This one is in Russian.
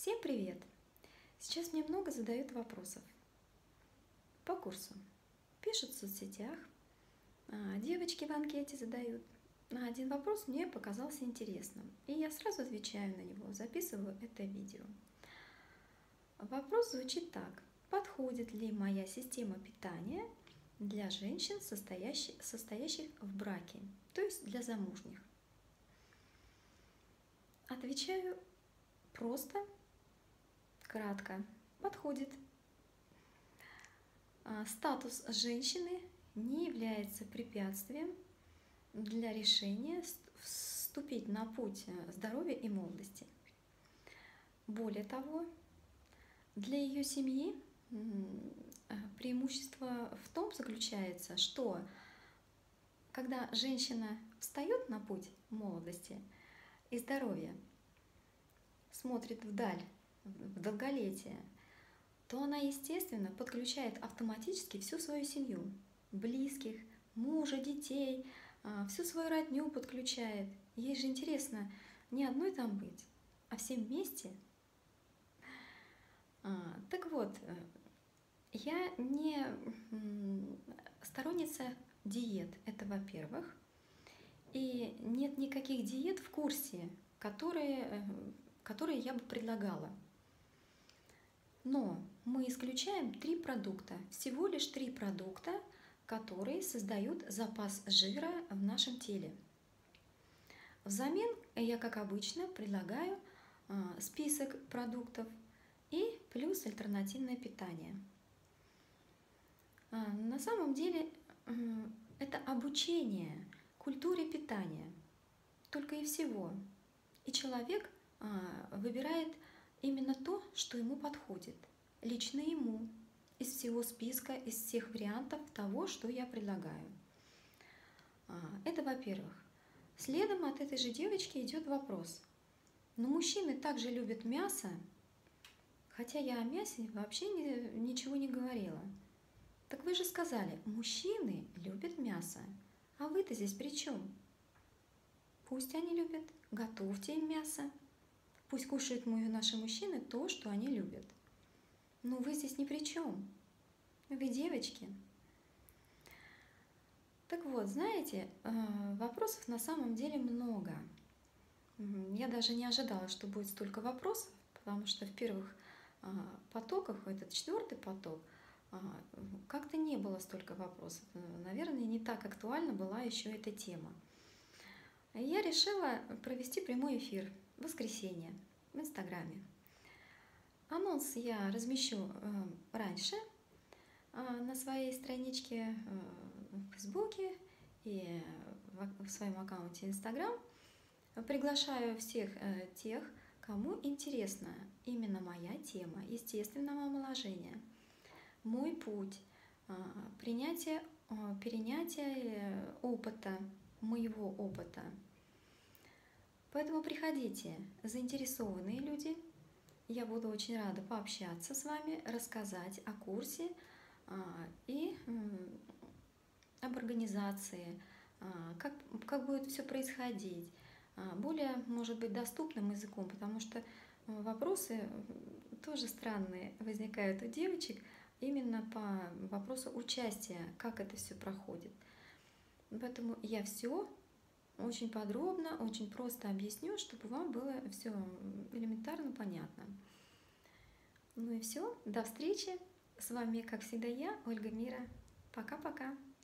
Всем привет! Сейчас мне много задают вопросов по курсу. Пишут в соцсетях, девочки в анкете задают. Один вопрос мне показался интересным, и я сразу отвечаю на него, записываю это видео. Вопрос звучит так. Подходит ли моя система питания для женщин, состоящих в браке, то есть для замужних? Отвечаю просто, кратко. Подходит. Статус женщины не является препятствием для решения вступить на путь здоровья и молодости. Более того, для ее семьи преимущество в том заключается, что когда женщина встает на путь молодости и здоровья, смотрит вдаль, в долголетие, то она, естественно, подключает автоматически всю свою семью, близких, мужа, детей, всю свою родню подключает. Ей же интересно не одной там быть, а всем вместе. Так вот, я не сторонница диет, это во-первых. И нет никаких диет в курсе, которые я бы предлагала. Но мы исключаем 3 продукта, всего лишь 3 продукта, которые создают запас жира в нашем теле. Взамен я, как обычно, предлагаю список продуктов и плюс альтернативное питание. На самом деле это обучение культуре питания, только и всего. И человек выбирает именно то, что ему подходит, лично ему, из всего списка, из всех вариантов того, что я предлагаю. Это во-первых. Следом от этой же девочки идет вопрос. Но мужчины также любят мясо, хотя я о мясе вообще ничего не говорила. Так вы же сказали, мужчины любят мясо, а вы-то здесь при чем? Пусть они любят, готовьте им мясо. Пусть кушают наши мужчины то, что они любят. Но вы здесь ни при чем. Вы девочки. Так вот, знаете, вопросов на самом деле много. Я даже не ожидала, что будет столько вопросов, потому что в первых потоках, этот 4-й поток, как-то не было столько вопросов. Наверное, не так актуальна была еще эта тема. Я решила провести прямой эфир в воскресенье в Инстаграме. Анонс я размещу раньше на своей страничке в Фейсбуке и в своем аккаунте Инстаграм. Приглашаю всех тех, кому интересна именно моя тема естественного омоложения, мой путь, перенятие опыта, моего опыта. Поэтому приходите, заинтересованные люди. Я буду очень рада пообщаться с вами, рассказать о курсе и об организации, как будет все происходить, более, может быть, доступным языком, потому что вопросы тоже странные возникают у девочек именно по вопросу участия, как это все проходит. Поэтому я все очень подробно, очень просто объясню, чтобы вам было все элементарно понятно. Ну и все, до встречи. С вами, как всегда, я, Ольга Мира. Пока-пока.